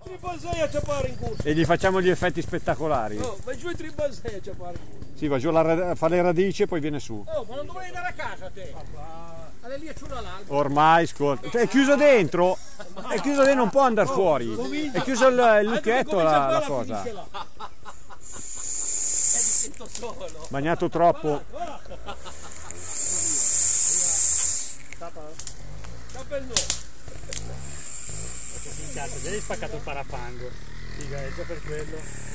Tribasei a ciapare in corso. E gli facciamo gli effetti spettacolari. No, vai giù in Tribasei a ciapare in corso. Sì, va giù a fare le radici e poi viene su. Oh, ma non dovevi andare a casa te? Allora lì è giù l'albero. Ormai, ascolta. Cioè, è chiuso dentro. È chiuso dentro, non può andare fuori. È chiuso il lucchetto la cosa. Bagnato troppo. Tappa il no. Cazzo, già hai spaccato il parafango. Figa, è già per quello.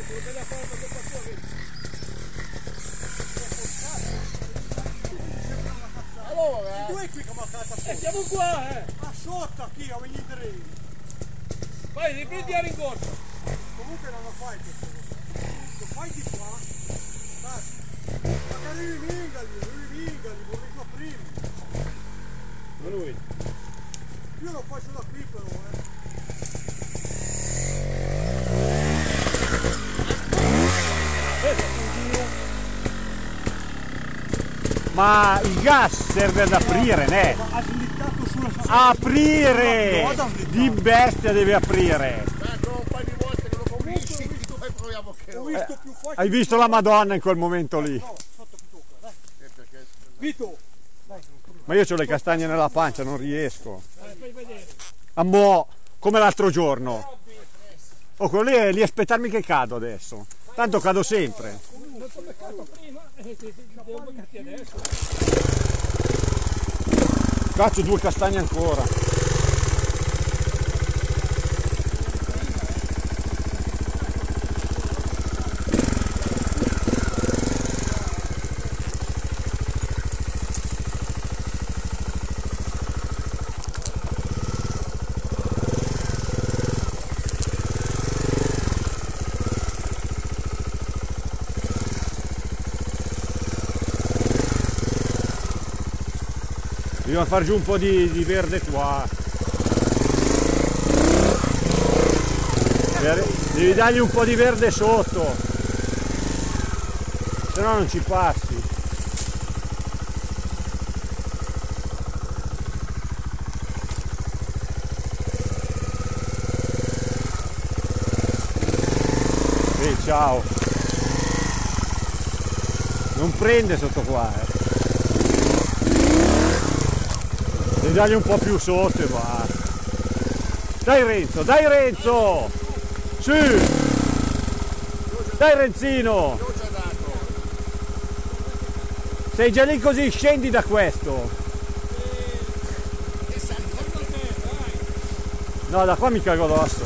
Allora, Tu è qui come cazzo? siamo qua, Ma sotto qui, a venire. Vai, riprendi a rincorsa. Comunque non lo fai questo. Lo fai di qua. Ma arrivi mingali, vorrei qua prima. Ma lui? Io lo faccio da qui però, Ma il gas serve ad aprire, ne? Ha slittato sulla Aprire! Di bestia deve aprire! Ecco un paio di volte che lo convinci, tu fai proviamo che Ho visto più facile. Hai visto la Madonna in quel momento lì? No, sotto che tocca, dai. Vito! Ma io ho le castagne nella pancia, non riesco. Fai vedere. A mo', come l'altro giorno. Oh, quello lì è aspettarmi che cado adesso. Tanto cado sempre. Non ti ho beccato prima, devo beccarti adesso. Cazzo, 2 castagne ancora. Dobbiamo far giù un po' di verde qua. Devi dargli un po' di verde sotto, se no non ci passi. Ciao. Non prende sotto qua, Devi dargli un po' più sotto e va. Dai Renzo, dai Renzo! Sì! Dai Renzino! Sei già lì così, scendi da questo! No, da qua mi cago addosso!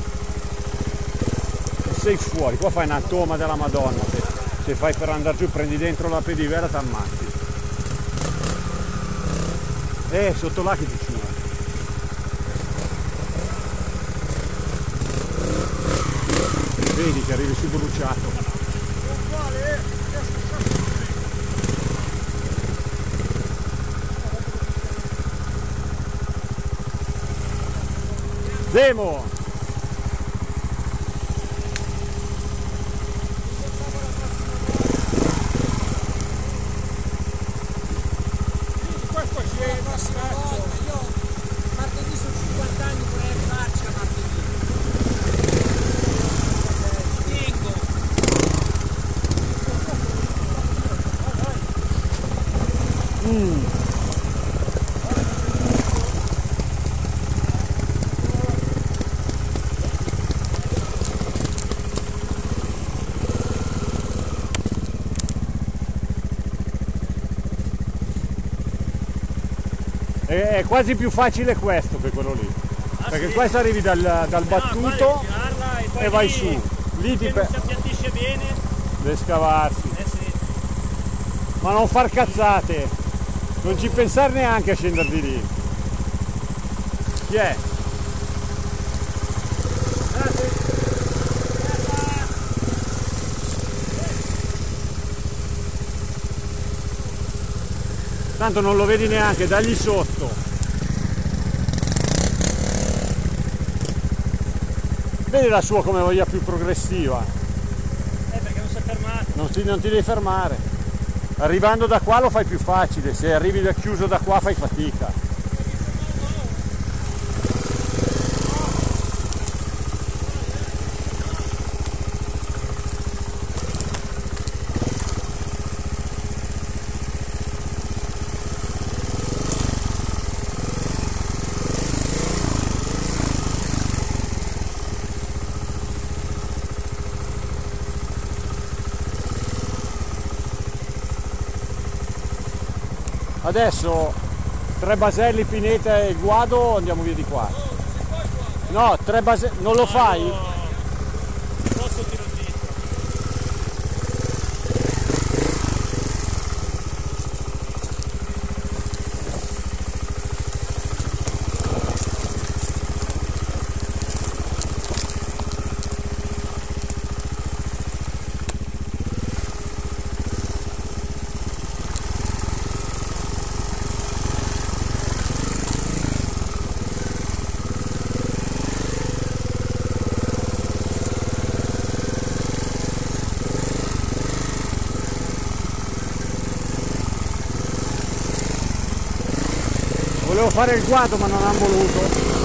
Sei fuori, qua fai una toma della Madonna, se fai per andare giù prendi dentro la pedivera t'ammazzi. Sotto là che ti ciura. Vedi che arrivi su bruciato. Zemo! Martedì sono 50 anni, vorrei arrivarci a martedì. Vengo. È quasi più facile questo che quello lì, perché questo arrivi dal battuto e vai su, lì ti si appiattisce bene, deve scavarsi, sì. ma non far cazzate, non ci pensare neanche a scendere di lì. Chi è? Tanto non lo vedi neanche, dagli sotto. Vedi la sua come voglia più progressiva. Perché non si è fermato. Non ti devi fermare. Arrivando da qua lo fai più facile, se arrivi da chiuso da qua fai fatica. Adesso 3 Baselli, Pineta e Guado, andiamo via di qua. No, 3 Baselli, non lo fai? Posso tiro dritto. Volevo fare il guado ma non hanno voluto.